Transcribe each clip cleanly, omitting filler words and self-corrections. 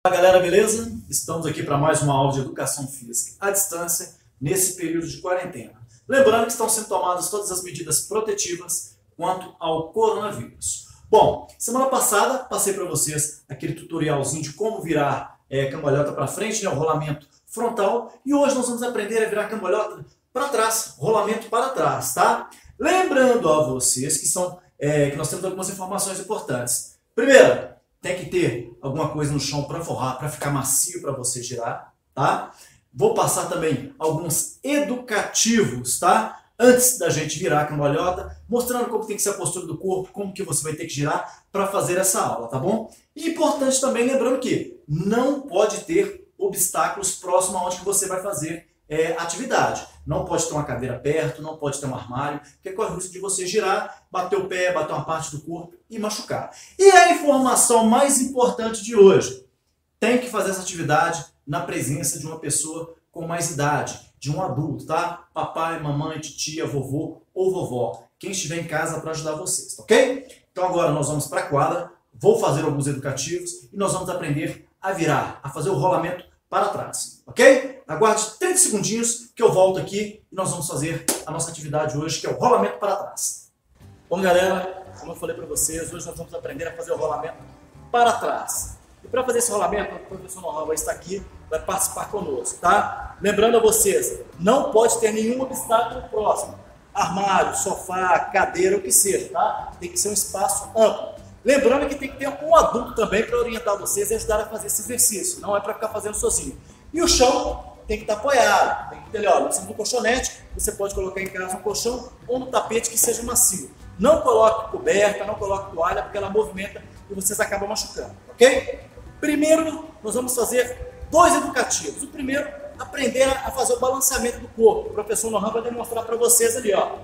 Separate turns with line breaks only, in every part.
Fala galera, beleza? Estamos aqui para mais uma aula de Educação Física à distância nesse período de quarentena. Lembrando que estão sendo tomadas todas as medidas protetivas quanto ao coronavírus. Bom, semana passada passei para vocês aquele tutorialzinho de como virar cambalhota para frente, né, o rolamento frontal, e hoje nós vamos aprender a virar cambalhota para trás, rolamento para trás, tá? Lembrando a vocês que nós temos algumas informações importantes. Primeiro, tem que ter alguma coisa no chão para forrar, para ficar macio para você girar, tá? Vou passar também alguns educativos, tá? Antes da gente virar a cambalhota, mostrando como tem que ser a postura do corpo, como que você vai ter que girar para fazer essa aula, tá bom? E importante também, lembrando que não pode ter obstáculos próximo aonde que você vai fazer atividade. Não pode ter uma cadeira perto, não pode ter um armário, porque corre o risco de você girar, bater o pé, bater uma parte do corpo e machucar. E a informação mais importante de hoje: tem que fazer essa atividade na presença de uma pessoa com mais idade, de um adulto, tá? Papai, mamãe, titia, vovô ou vovó, quem estiver em casa para ajudar vocês, ok? Então agora nós vamos para a quadra, vou fazer alguns educativos e nós vamos aprender a virar, a fazer o rolamento para trás, ok? Aguarde 30 segundinhos que eu volto aqui e nós vamos fazer a nossa atividade hoje, que é o rolamento para trás. Bom, galera, como eu falei para vocês, hoje nós vamos aprender a fazer o rolamento para trás. E para fazer esse rolamento, o professor Nohan vai estar aqui, vai participar conosco, tá? Lembrando a vocês, não pode ter nenhum obstáculo próximo. Armário, sofá, cadeira, o que seja, tá? Tem que ser um espaço amplo. Lembrando que tem que ter um adulto também para orientar vocês e ajudar a fazer esse exercício. Não é para ficar fazendo sozinho. E o chão tem que estar apoiado. Tem que ter, olha, no do colchonete, você pode colocar em casa um colchão ou no tapete que seja macio. Não coloque coberta, não coloque toalha, porque ela movimenta e vocês acabam machucando, ok? Primeiro, nós vamos fazer dois educativos. O primeiro, aprender a fazer o balanceamento do corpo. O professor Nohan vai demonstrar para vocês ali, ó.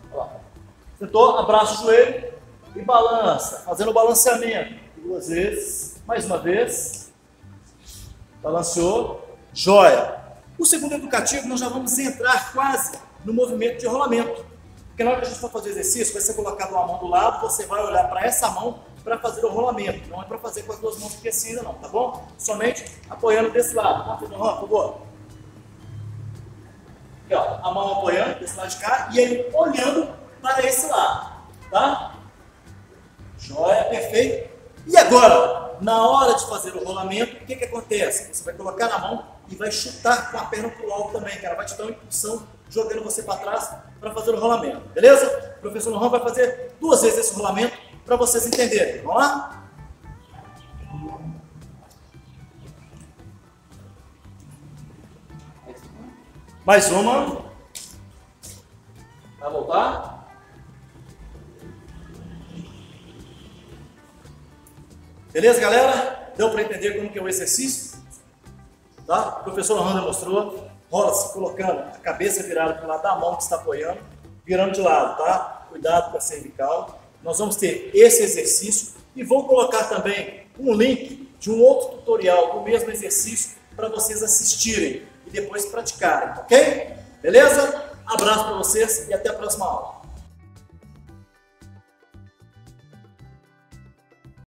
Sentou, abraça o joelho e balança, fazendo o balanceamento. Duas vezes, mais uma vez. Balanceou. Joia! O segundo educativo, nós já vamos entrar quase no movimento de rolamento. Porque na hora que a gente for fazer o exercício, vai ser colocado uma mão do lado, você vai olhar para essa mão para fazer o rolamento. Não é para fazer com as duas mãos porque assim ainda não, tá bom? Somente apoiando desse lado. Por favor. Aqui, ó, a mão apoiando desse lado de cá e ele olhando para esse lado, tá? Joia, perfeito. E agora, na hora de fazer o rolamento, o que acontece? Você vai colocar na mão e vai chutar com a perna para o alto também, que ela vai te dar uma impulsão, jogando você para trás para fazer o rolamento, beleza? O professor Nohan vai fazer duas vezes esse rolamento para vocês entenderem. Vamos lá? Mais uma. Vai voltar. Beleza, galera? Deu para entender como que é o exercício? Tá? O professor Nohan mostrou. Rola-se colocando a cabeça virada para o lado da mão que está apoiando, virando de lado, tá? Cuidado com a cervical. Nós vamos ter esse exercício e vou colocar também um link de um outro tutorial do mesmo exercício para vocês assistirem e depois praticarem, ok? Beleza? Abraço para vocês e até a próxima aula.